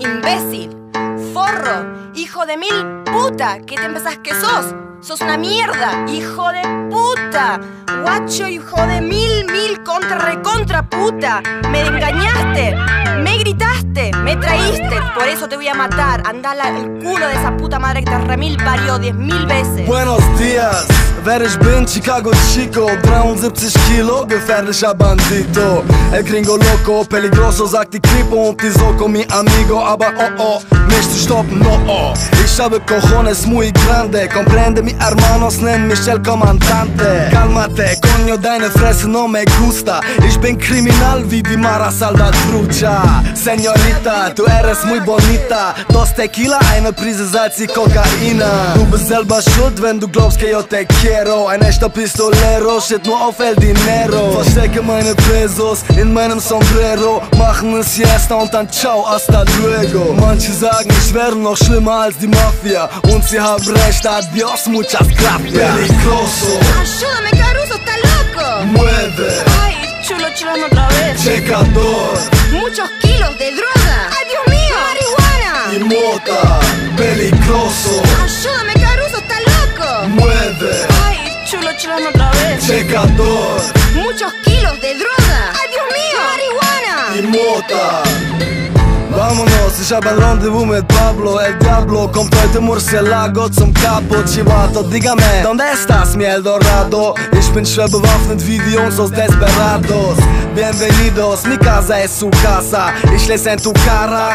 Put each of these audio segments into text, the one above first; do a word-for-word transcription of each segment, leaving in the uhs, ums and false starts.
imbécil, forro, hijo de mil puta. ¿Qué te pensás que sos? Sos una mierda, hijo de puta. Guacho, hijo de mil, mil, contra, recontra puta. Me engañaste, me gritaste, me traíste. Por eso te voy a matar. Andala el culo de esa puta madre que te remil parió diez mil veces. Buenos dias, wer ich bin, Chicago Chico, dreiundsiebzig Kilo, gefährlicher Bandito. El gringo loco, peligroso, sagt die Kripo und die Soko, mi amigo. Aber oh oh, nicht zu stoppen, no oh. Ich habe cojones muy grande, comprende mi hermanos, nenn mich el comandante. Cálmate, coño, deine Fresse no me gusta. Ich bin kriminal wie die Mara Salvatrucha. Señorita, du eres muy bonita. Dos tequila, eine Prise Salz y Kokaina. Du bist selber schuld, wenn du glaubst que yo te quiero. Ein echter Pistolero, shit nur auf el dinero. Verstecke meine Pesos in meinem Sombrero. Machen es siesta und dann ciao, hasta luego. Manche sagen, ich wäre noch schlimmer als die Mafia. Und sie haben recht, adios, muchas gracias. Peligroso. Ayúdame, Caruso, está loco. Mueve. Ay, chulo, chulo, otra vez. Checador. Muchos kilos de droga. Ay, Dios mío. Marihuana. Y mota. Peligroso. Ayúdame, Caruso, está loco. Mueve. Ay, chulo, chulo, otra vez. Checador. Muchos kilos de droga. Ay, Dios mío. Marihuana. Y mota. Vámonos, ich hab ein Rendezvous mit Pablo, el Diablo kommt heute Murcielago zum Capo Chivato. Dígame, ¿dónde estás, mi Eldorado? Ich bin schwer bewaffnet wie die Jungs aus Desperados. Bienvenidos, mi casa es su casa. Ich lese en tu cara.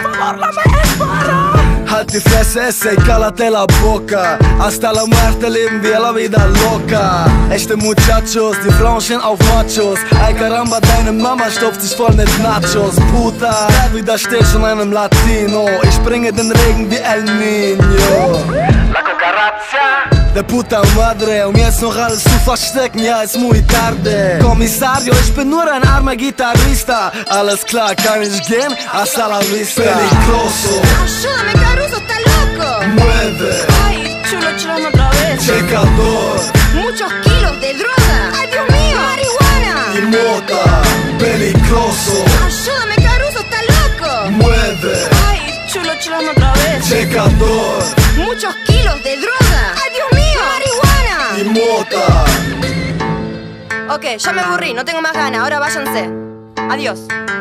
Halt die Fresse, ese y cállate la boca. Hasta la muerte leben wir la vida loca. Echte Muchachos, die Frauen stehen auf Machos. Ay caramba, deine Mama stopft sich voll mit Nachos. Puta, da widersteh schon einem Latino. Ich bringe den Regen wie El Niño. La cucaracha. De puta madre, um jetzt noch alles zu verstecken, ja, ist muy tarde. Kommissario, ich bin nur ein armer Gitarrista. Alles klar, kann ich gehen? Hasta la vista. Peligroso. Ayúdame, Caruso, está loco. Mueve. Ay, chulo, chulo, otra vez. Checador. Muchos kilos de droga. Ay, Dios mío. Marihuana. Y mota. Peligroso. Ayúdame, Caruso, está loco. Mueve. Ay, chulo, chulo, otra vez. Checador. Muchos kilos de droga. Ay, Dios mío. Marihuana. Y mota. Ok, ya me aburrí, no tengo más ganas, ahora váyanse. Adiós.